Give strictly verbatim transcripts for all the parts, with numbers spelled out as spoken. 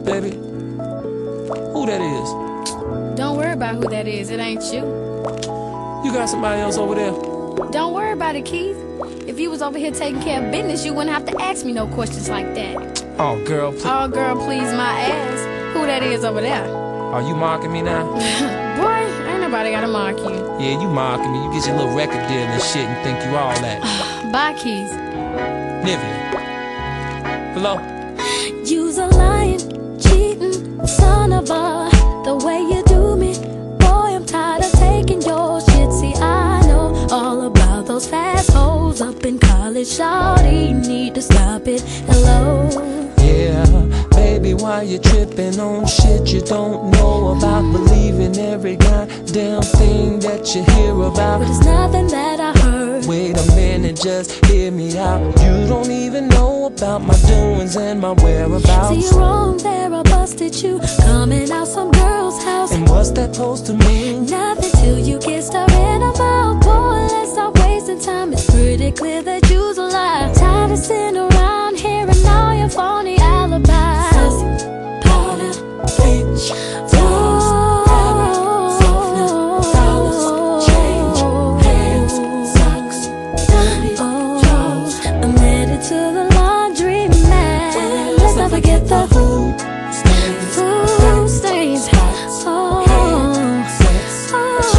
baby. Who that is? Don't worry about who that is. It ain't you. You got somebody else over there? Don't worry about it, Keith. If you was over here taking care of business, you wouldn't have to ask me no questions like that. Oh, girl, please. Oh, girl, please my ass. Who that is over there? Are you mocking me now? Boy, ain't nobody gotta mock you. Yeah, you mocking me. You get your little record deal and shit and think you all that. Bye, Keith. Nivea. Hello? You's a lying, cheating son of a. The way you do me, boy, I'm tired of taking your shit. See, I know all about those fast hoes up in college. Shawty, need to stop it. Hello? Yeah, baby, why you tripping on shit you don't know about? Believing every goddamn thing that you hear about. But it's nothing that I heard. Wait a minute, just hear me out. You don't even know about my doings and my whereabouts. See, you're wrong there, I busted you coming out some girl's house. And what's that supposed to mean? Nothing till you get started in a mouth. Boy, let's stop wasting time. It's pretty clear that you's a lie. Tired of sitting around hearing all your phony alibis. Powder, bleach, flowers, habit, softness, dollars, change, pants, socks, dirty drawers. I'm headed to the laundry mat. Let's not forget the food stains, food stains. Oh, sex,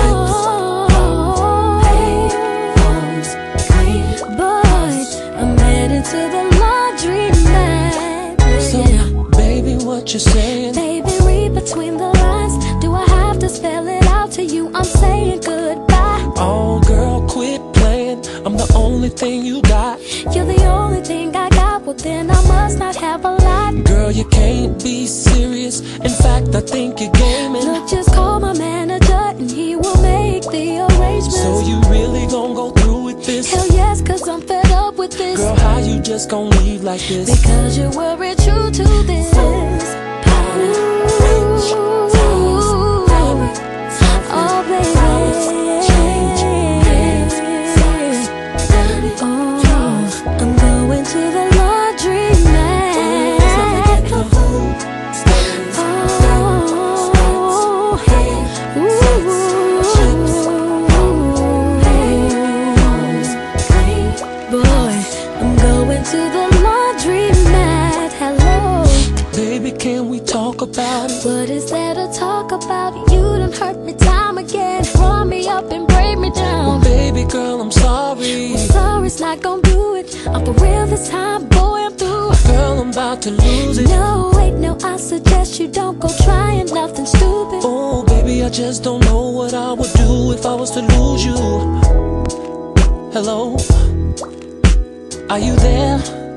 oh, boy, I'm headed to the laundry mat. So, Yeah. baby, what you saying? Baby, read between the lines. Do I have to spell it out to you? I'm saying goodbye. Oh, girl, quit playing. I'm the only thing you got. You're the only thing I got. Well, then I must not have a lot. Girl, you can't be serious. In fact, I think you're gaming. Look, just call my manager and he will make the arrangements. So you really gon' go through with this? Hell yes, cause I'm fed up with this. Girl, how you just gon' leave like this? Because you were true to this. Ooh. Oh, baby. Oh, I'm going to the laundry mat. Boy, I'm going to the laundry mat. Hello. Baby, can we talk about it? What is there to talk about? You done hurt me time again. Run me up and break me down. Well, baby girl, I'm sorry. Well, sorry's not gonna do it. I'm for real this time, boy, I'm through. Girl, I'm about to lose it. No, wait, no, I suggest you don't go trying nothing stupid. Oh, baby, I just don't know what I would do if I was to lose you. Hello? Are you there?